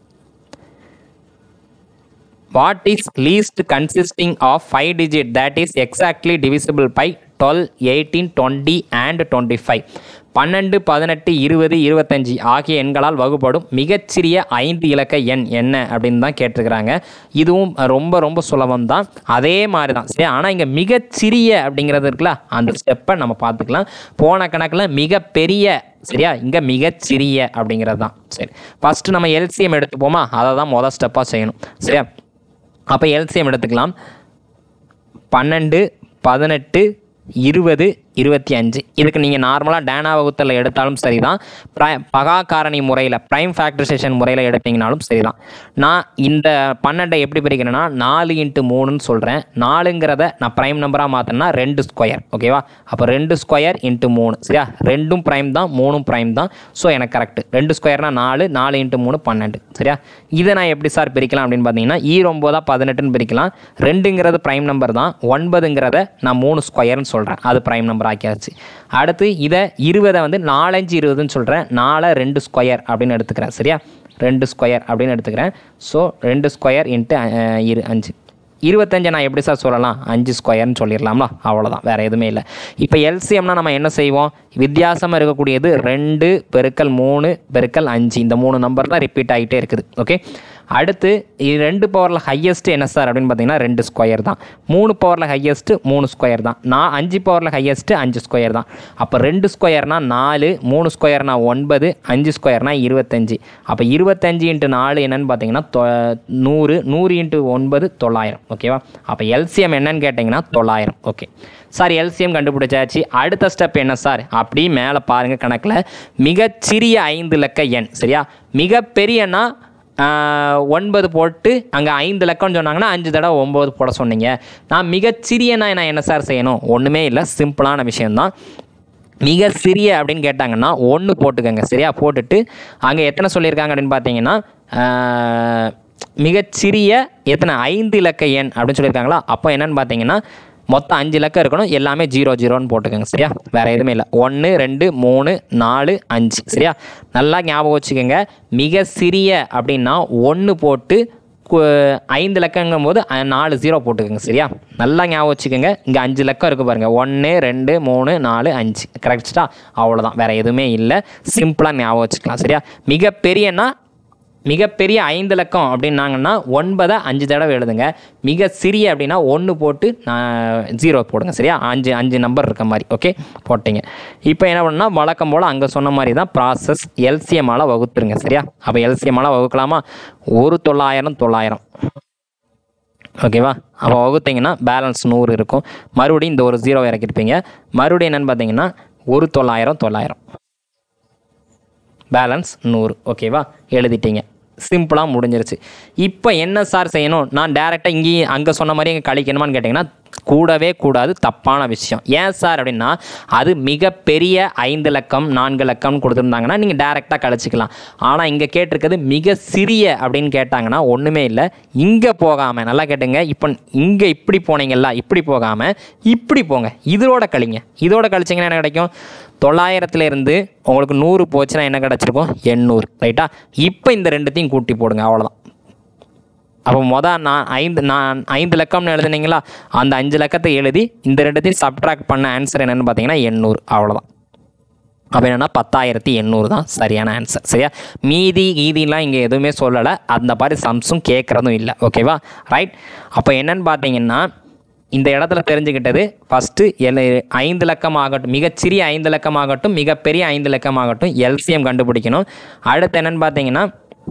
What is least consisting of five digit that is exactly divisible by twelve, eighteen, twenty and twenty-five? பன்னெண்டு, பதினெட்டு, இருபது, இருபத்தஞ்சி ஆகிய எண்களால் வகுப்படும் மிகச்சிறிய ஐந்து இலக்க எண் என்ன அப்படின்னு தான் கேட்டிருக்கிறாங்க. இதுவும் ரொம்ப ரொம்ப சுலபம் தான், அதே மாதிரி தான். சரி, ஆனால் இங்கே மிகச்சிறிய அப்படிங்கிறது இருக்குல்ல, அந்த ஸ்டெப்பை நம்ம பார்த்துக்கலாம். போன கணக்கில் மிகப்பெரிய, சரியா, இங்கே மிகச்சிறிய அப்படிங்கிறது தான். சரி, ஃபஸ்ட்டு நம்ம எல்சிஎம் எடுத்துப்போமா, அதை தான் மொதல் ஸ்டெப்பாக செய்யணும். சரியா? அப்போ எல்சிஎம் எடுத்துக்கலாம். பன்னெண்டு, பதினெட்டு, இருபது, இருபத்தி அஞ்சு. இதுக்கு நீங்கள் நார்மலாக டேனா வகுத்தலில் எடுத்தாலும் சரி தான், ப்ரை பகா காரணி முறையில் ப்ரைம் ஃபேக்டரைசேஷன் முறையில் எடுத்தீங்கனாலும் சரி தான். நான் இந்த பன்னெண்டை எப்படி பிரிக்கிறேன்னா நாலு இன்ட்டு மூணுன்னு சொல்கிறேன். நாலுங்கிறத நான் ப்ரைம் நம்பராக மாற்றினா ரெண்டு ஸ்கொயர். ஓகேவா? அப்போ ரெண்டு ஸ்கொயர் இன்ட்டு மூணு. சரியா? ரெண்டும் ப்ரைம் தான், மூணும் ப்ரைம் தான். ஸோ எனக்கு கரெக்டு. ரெண்டு ஸ்கொயர்னால் நாலு, நாலு இன்ட்டு மூணு பன்னெண்டு. சரியா? இதை நான் எப்படி சார் பிரிக்கலாம் அப்படின்னு பார்த்தீங்கன்னா ஈரொம்போதா பதினெட்டுன்னு பிரிக்கலாம். ரெண்டுங்கிறது ப்ரைம் நம்பர் தான், ஒன்பதுங்கிறத நான் மூணு ஸ்கொயர்னு சொல்கிறேன், அது ப்ரைம் நம்பர் ஆக்கியாச்சு. அடுத்து இதை இருபதை வந்து நாலஞ்சு இருபதுன்னு சொல்கிறேன், நாலு ரெண்டு ஸ்கொயர் அப்படின்னு எடுத்துக்கிறேன். சரியா? ரெண்டு ஸ்கொயர் அப்படின்னு எடுத்துக்கிறேன். ஸோ ரெண்டு ஸ்கொயர் இன்ட்டு இரு அஞ்சு. இருபத்தஞ்சை நான் எப்படி சார் சொல்லலாம், அஞ்சு ஸ்கொயர்னு சொல்லிடலாம்ல, அவ்வளோதான், வேறு எதுவுமே இல்லை. இப்போ எல்சிஎம்னா நம்ம என்ன செய்வோம், வித்தியாசமாக இருக்கக்கூடியது ரெண்டு பெருக்கல் மூணு பெருக்கல் அஞ்சு, இந்த மூணு நம்பர் தான் ரிப்பீட் ஆகிட்டே இருக்குது. ஓகே, அடுத்து இது ரெண்டு பவரில் ஹையஸ்ட்டு என்ன சார் அப்படின்னு பார்த்தீங்கன்னா ரெண்டு ஸ்கொயர் தான். மூணு பவரில் ஹையஸ்ட்டு மூணு ஸ்கொயர் தான். நான் அஞ்சு பவரில் ஹையஸ்ட்டு அஞ்சு ஸ்கொயர் தான். அப்போ ரெண்டு ஸ்கொயர்னால் நாலு, மூணு ஸ்கொயர்னா ஒன்பது, அஞ்சு ஸ்கொயர்னா இருபத்தஞ்சி. அப்போ இருபத்தஞ்சி இன்ட்டு நாலு என்னென்னு பார்த்தீங்கன்னா தொ நூறு, நூறு இன்ட்டு ஒன்பது தொள்ளாயிரம். ஓகேவா? அப்போ எல்சிஎம் என்னன்னு கேட்டிங்கன்னா தொள்ளாயிரம். ஓகே சார், எல்சிஎம் கண்டுபிடிச்சாச்சு. அடுத்த ஸ்டெப் என்ன சார், அப்படி மேலே பாருங்கள் கணக்கில் மிகச்சிறிய ஐந்து இலக்க எண். சரியா? மிகப்பெரியன்னா ஒன்பது போட்டு அங்கே ஐந்து இலக்கம்னு சொன்னாங்கன்னா அஞ்சு தடவை ஒம்பது போட சொன்னீங்க. நான் மிகச்சிறியனா நான் என்ன சார் செய்யணும், ஒன்றுமே இல்லை, சிம்பிளான விஷயந்தான். மிக சிறிய அப்படின்னு கேட்டாங்கன்னா ஒன்று போட்டுக்கோங்க. சரியா? போட்டுட்டு அங்கே எத்தனை சொல்லியிருக்காங்க அப்படின்னு பார்த்தீங்கன்னா மிகச்சிறிய எத்தனை ஐந்து இலக்க எண் அப்படின்னு சொல்லியிருக்காங்களா. அப்போ என்னன்னு பார்த்தீங்கன்னா மொத்தம் அஞ்சு இலக்கம் இருக்கணும், எல்லாமே ஜீரோ ஜீரோன்னு போட்டுக்கோங்க. சரியா? வேறு எதுவுமே இல்லை. ஒன்று, ரெண்டு, மூணு, நாலு, அஞ்சு. சரியா? நல்லா ஞாபகம் வச்சுக்கோங்க. மிக சிறிய அப்படின்னா ஒன்று போட்டு ஐந்து இலக்கங்கும் போது நாலு ஜீரோ போட்டுக்கோங்க. சரியா, நல்லா ஞாபகம் வச்சுக்கோங்க. இங்கே அஞ்சு இலக்கம் இருக்குது பாருங்கள், ஒன்று ரெண்டு மூணு நாலு அஞ்சு, கரெக்டா? அவ்வளோதான், வேறு எதுவுமே இல்லை. சிம்பிளாக ஞாபகம் வச்சுக்கலாம். சரியா, மிகப்பெரியனா மிகப்பெரிய ஐந்து இலக்கம் அப்படின்னாங்கன்னா ஒன்பதை அஞ்சு தடவை எழுதுங்க. மிக சிறிய அப்படின்னா ஒன்று போட்டு நான் ஜீரோ போடுங்க. சரியா, அஞ்சு அஞ்சு நம்பர் இருக்க மாதிரி. ஓகே, போட்டிங்க. இப்போ என்ன பண்ணால் வழக்கம் போல் அங்கே சொன்ன மாதிரி தான் ப்ராசஸ். எல்சிஎம்மால் வகுத்துருங்க. சரியா, அப்போ எல்சிஎம்மால் வகுக்கலாமா? ஒரு தொள்ளாயிரம் தொள்ளாயிரம் ஓகேவா? அப்போ வகுத்தீங்கன்னா பேலன்ஸ் நூறு இருக்கும். மறுபடியும் இந்த ஒரு ஜீரோ இறக்கிருப்பீங்க. மறுபடியும் என்னென்னு பார்த்தீங்கன்னா ஒரு தொள்ளாயிரம் தொள்ளாயிரம் பேலன்ஸ் நூறு. ஓகேவா, எழுதிட்டீங்க. சிம்பிளாக முடிஞ்சிருச்சு. இப்போ என்ன சார் செய்யணும்? நான் டேரெக்டாக இங்கேயும் அங்கே சொன்ன மாதிரி இங்கே கழிக்கணுமான்னு கேட்டிங்கன்னா கூடவே கூடாது, தப்பான விஷயம். ஏன் சார் அப்படின்னா அது மிகப்பெரிய ஐந்து இலக்கம் நான்கு இலக்கம்னு கொடுத்துருந்தாங்கன்னா நீங்கள் டேரெக்டாக கழிச்சிக்கலாம். ஆனால் இங்கே கேட்டிருக்கிறது மிக சிறிய அப்படின்னு கேட்டாங்கன்னா ஒன்றுமே இல்லை. இங்கே போகாமல் நல்லா கேட்டுங்க. இப்போ இங்கே இப்படி போனீங்கல்ல, இப்படி போகாமல் இப்படி போங்க, இதோட கழிங்க. இதோட கழிச்சிங்கன்னா என்ன கிடைக்கும்? தொள்ளாயிரத்துலேருந்து உங்களுக்கு நூறு போச்சுன்னா என்ன கிடச்சிருக்கும்? எண்ணூறு. ரைட்டா? இப்போ இந்த ரெண்டுத்தையும் கூட்டி போடுங்க, அவ்வளோதான். அப்போ மொதல் நான் ஐந்து நான் ஐந்து இலக்கம்னு எழுதுனீங்களா, அந்த அஞ்சு இலக்கத்தை எழுதி இந்த ரெண்டுத்தையும் சப்ட்ராக்ட் பண்ண ஆன்சர் என்னென்னு பார்த்தீங்கன்னா எண்ணூறு. அவ்வளோதான். அப்போ என்னென்னா பத்தாயிரத்தி எண்ணூறு தான் சரியான ஆன்சர். சரியா, மீதி கீதிலாம் இங்கே எதுவுமே சொல்லலை, அந்த மாதிரி சம்ஸும் கேட்குறதும் இல்லை. ஓகேவா, ரைட். அப்போ என்னென்னு பார்த்தீங்கன்னா இந்த இடத்துல தெரிஞ்சுக்கிட்டது ஃபஸ்ட்டு எல் ஐந்து இலக்கமாகட்டும், மிகச்சிறிய ஐந்து இலக்கமாகட்டும் மிகப்பெரிய ஐந்து இலக்கமாகட்டும் எல்சிஎம் கண்டுபிடிக்கணும். அடுத்து என்னென்னு பார்த்தீங்கன்னா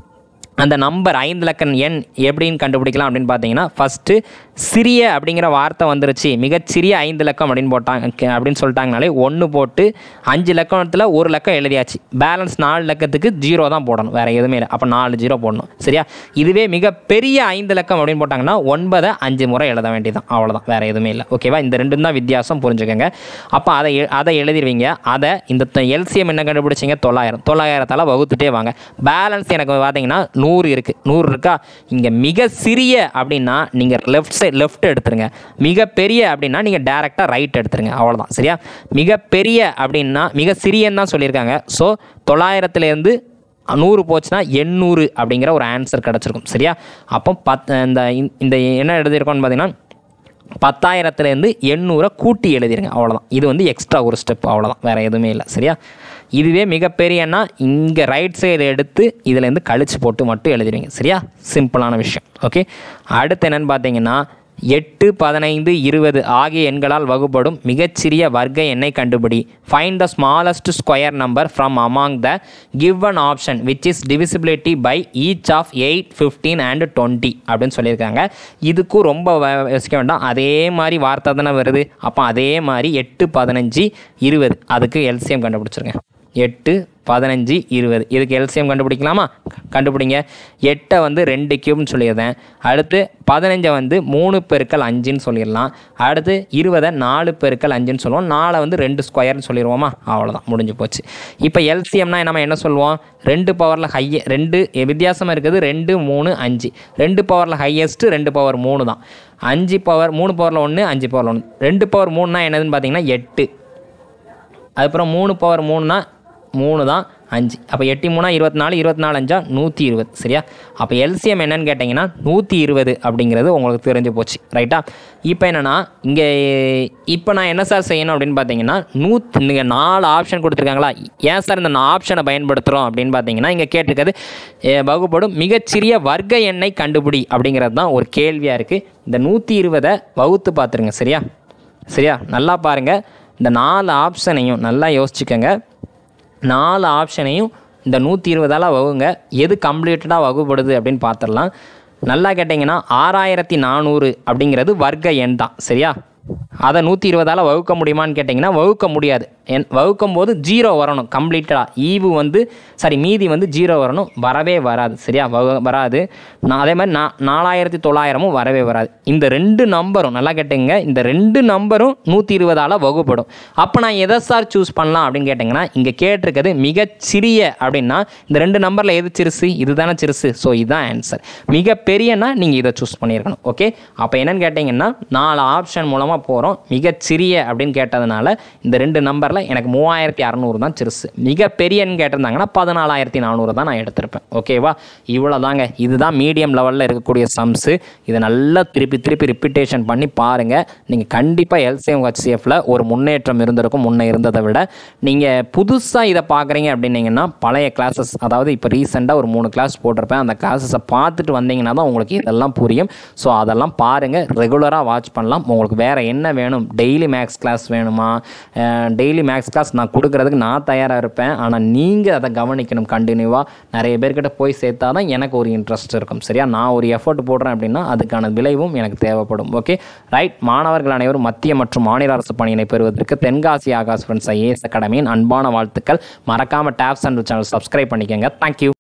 அந்த நம்பர் ஐந்து இலக்க எண் எப்படின்னு கண்டுபிடிக்கலாம் அப்படின்னு பார்த்தீங்கன்னா ஃபஸ்ட்டு சிறிய அப்படிங்கிற வார்த்தை வந்துருச்சு, மிகச்சிறிய ஐந்து இலக்கம் அப்படின்னு போட்டாங்க அப்படின்னு சொல்லிட்டாங்கனாலே ஒன்று போட்டு அஞ்சு இலக்கத்தில் ஒரு இலக்கம் எழுதியாச்சு. பேலன்ஸ் நாலு இலக்கத்துக்கு ஜீரோ தான் போடணும், வேறு எதுவுமே இல்லை. அப்போ நாலு ஜீரோ போடணும். சரியா, இதுவே மிகப்பெரிய ஐந்து இலக்கம் அப்படின்னு போட்டாங்கன்னா ஒன்பதை அஞ்சு முறை எழுத வேண்டியதான், அவ்வளோதான், வேறு எதுவுமே இல்லை. ஓகேவா, இந்த ரெண்டும் தான் வித்தியாசம், புரிஞ்சுக்கோங்க. அப்போ அதை அதை எழுதிடுவீங்க. அதை இந்த எல்சிஎம் என்ன கண்டுபிடிச்சிங்க? தொள்ளாயிரம். தொள்ளாயிரத்தால் வகுத்துட்டே வாங்க. பேலன்ஸ் எனக்கு பார்த்தீங்கன்னா நூறு இருக்குது. நூறு இருக்கா? இங்கே மிக சிறிய அப்படின்னா நீங்கள் லெஃப்ட் சைட் லெஃப்ட் எடுத்துருங்க. மிகப்பெரிய அப்படின்னா நீங்கள் டேரெக்டாக ரைட் எடுத்துருங்க, அவ்வளோதான். சரியா, மிகப்பெரிய அப்படின்னா மிக சிறியன்னு தான் சொல்லியிருக்காங்க. ஸோ தொள்ளாயிரத்துலேருந்து நூறு போச்சுன்னா எண்ணூறு அப்படிங்கிற ஒரு ஆன்சர் கிடச்சிருக்கும். சரியா, அப்போ பத் இந்த இந்த என்ன எழுதியிருக்கோன்னு பார்த்தீங்கன்னா பத்தாயிரத்துலேருந்து எண்ணூறை கூட்டி எழுதிருங்க, அவ்வளோதான். இது வந்து எக்ஸ்ட்ரா ஒரு ஸ்டெப், அவ்வளோதான், வேறு எதுவுமே இல்லை. சரியா, இதுவே மிகப்பெரியன்னா இங்கே ரைட் சைடு எடுத்து இதுலேருந்து கழிச்சு போட்டு மட்டும் எழுதிடுவீங்க. சரியா, சிம்பிளான விஷயம். ஓகே, அடுத்து என்னென்னு பார்த்தீங்கன்னா எட்டு பதினைந்து இருபது ஆகிய எண்களால் வகுப்படும் மிகச்சிறிய வர்க்க எண்ணை கண்டுபிடி. Find the smallest square number from among the given option which is divisibility by each of eight fifteen and twenty அப்படின்னு சொல்லியிருக்காங்க. இதுக்கும் ரொம்ப யோசிக்க வேண்டாம், அதே மாதிரி வார்த்தை தானே வருது. அப்போ அதே மாதிரி எட்டு பதினஞ்சு இருபது அதுக்கு எல்சிஎம் கண்டுபிடிச்சிருங்க. எட்டு பதினஞ்சு இருபது இதுக்கு எல்சிஎம் கண்டுபிடிக்கலாமா? கண்டுபிடிங்க. எட்டை வந்து ரெண்டு கியூப்னு சொல்லிடுறேன். அடுத்து பதினஞ்சை வந்து மூணு பெருக்கல் அஞ்சுன்னு சொல்லிடலாம். அடுத்து இருபதை நாலு பெருக்கல் அஞ்சுன்னு சொல்லுவோம். நாலை வந்து ரெண்டு ஸ்கொயர்னு சொல்லிடுவோமா? அவ்வளோதான், முடிஞ்சு போச்சு. இப்போ எல்சிஎம்னா நம்ம என்ன சொல்லுவோம்? ரெண்டு பவரில் ஹைய ரெண்டு வித்தியாசமாக இருக்குது. ரெண்டு மூணு அஞ்சு ரெண்டு பவரில் ஹையஸ்ட்டு ரெண்டு பவர் மூணு தான். அஞ்சு பவர் மூணு பவரில் ஒன்று அஞ்சு பவரில் ஒன்று. ரெண்டு பவர் மூணுனா என்னதுன்னு பார்த்தீங்கன்னா எட்டு. அதுக்கப்புறம் மூணு பவர் மூணுனா மூணு தான் அஞ்சு. அப்போ எட்டு மூணா இருபத்தி நாலு இருபத்தி நாலு அஞ்சா நூற்றி இருபது. சரியா, அப்போ எல்சிஎம் என்னன்னு கேட்டிங்கன்னா நூற்றி இருபது அப்படிங்கிறது உங்களுக்கு தெரிஞ்சு போச்சு. ரைட்டா, இப்போ என்னென்னா இங்கே இப்போ நான் என்ன சார் செய்யணும் அப்படின்னு பார்த்தீங்கன்னா நூற்றி நீங்கள் நாலு ஆப்ஷன் கொடுத்துருக்காங்களா? ஏன் சார் இந்த ஆப்ஷனை பயன்படுத்துகிறோம் அப்படின்னு பார்த்தீங்கன்னா இங்கே கேட்டிருக்கிறது வகுப்படும் மிகச்சிறிய வர்க்க எண்ணை கண்டுபிடி அப்படிங்கிறது தான் ஒரு கேள்வியாக இருக்குது. இந்த நூற்றி இருபதை வகுத்து பார்த்துருங்க. சரியா, சரியா, நல்லா பாருங்கள். இந்த நாலு ஆப்ஷனையும் நல்லா யோசிச்சுக்கோங்க. நாலு ஆப்ஷனையும் இந்த நூற்றி இருபதால் வகுங்க. எது கம்ப்ளீட்டடாக வகுப்படுது அப்படின்னு பார்த்துடலாம். நல்லா கேட்டிங்கன்னா ஆறாயிரத்தி நானூறு அப்படிங்கிறது வர்க்க எண் தான். சரியா, அதை நூற்றி இருபதால் வகுக்க முடியுமான்னு கேட்டிங்கன்னா வகுக்க முடியாது. என் வகுக்கும் போது ஜீரோ வரணும் கம்ப்ளீட்டடாக. ஈவு வந்து சாரி மீதி வந்து ஜீரோ வரணும், வரவே வராது. சரியா, வகு வராது. நான் அதே மாதிரி நான் நாலாயிரத்தி தொள்ளாயிரமும் வரவே வராது. இந்த ரெண்டு நம்பரும் நல்லா கேட்டுங்க, இந்த ரெண்டு நம்பரும் நூற்றி இருபதால் வகுப்படும். அப்போ நான் எதை சார் சூஸ் பண்ணலாம் அப்படின்னு கேட்டிங்கன்னா இங்கே கேட்டிருக்கிறது மிகச்சிறிய அப்படின்னா இந்த ரெண்டு நம்பரில் எது சிறுசு? இது தானே சிறுசு. ஸோ இதுதான் ஆன்சர். மிகப்பெரியனா நீங்கள் இதை சூஸ் பண்ணியிருக்கணும். ஓகே, அப்போ என்னென்னு கேட்டிங்கன்னா நாலு ஆப்ஷன் மூலமாக போகிறோம். மிகச்சிறிய அப்படின்னு கேட்டதுனால இந்த ரெண்டு நம்பரில் அதனால் எனக்கு மூவாயிரத்தி அறநூறு தான் சிறுசு. மிக பெரியன்னு கேட்டிருந்தாங்கன்னா பதினாலாயிரத்தி நானூறு தான் நான் எடுத்திருப்பேன். ஓகேவா? இவ்வளோ தாங்க. இதுதான் மீடியம் லெவலில் இருக்கக்கூடிய சம்ஸு. இதை நல்லா திருப்பி திருப்பி ரிப்பீட்டேஷன் பண்ணி பாருங்கள். நீங்கள் கண்டிப்பாக எல்சிஎம் ஹெச்சிஎஃப்ல ஒரு முன்னேற்றம் இருந்திருக்கும் முன்னே இருந்ததை விட. நீங்கள் புதுசாக இதை பார்க்குறீங்க அப்படின்னீங்கன்னா பழைய கிளாஸஸ், அதாவது இப்போ ரீசெண்டாக ஒரு மூணு கிளாஸ் போட்டிருப்பேன், அந்த கிளாஸஸை பார்த்துட்டு வந்தீங்கன்னா தான் உங்களுக்கு இதெல்லாம் புரியும். ஸோ அதெல்லாம் பாருங்கள், ரெகுலராக வாட்ச் பண்ணலாம். உங்களுக்கு வேறு என்ன வேணும், டெய்லி மேக்ஸ் கிளாஸ் வேணுமா? டெய்லி மேக்ஸ் கிளாஸ் நான் கொடுக்குறதுக்கு நான் தயாராக இருப்பேன். ஆனால் நீங்கள் அதை கவனிக்கணும் கண்டினியூவாக. நிறைய பேர்கிட்ட போய் சேர்த்தா தான் எனக்கு ஒரு இன்ட்ரெஸ்ட் இருக்கும். சரியா? நான் ஒரு எஃபர்ட் போடுறேன் அப்படின்னா அதுக்கான விளைவும் எனக்கு தேவைப்படும். Okay right. மாணவர்கள் அனைவரும் மத்திய மற்றும் மாநில அரசு பணியினை பெறுவதற்கு தென்காசி ஆகாஷ் ஃப்ரெண்ட்ஸ் ஐஏஎஸ் அகாடமியின் அன்பான வாழ்த்துக்கள். மறக்காமல் டேப்ஸ் அண்ட் சேனல் சப்ஸ்கிரைப் பண்ணிக்கோங்க. தேங்க்யூ.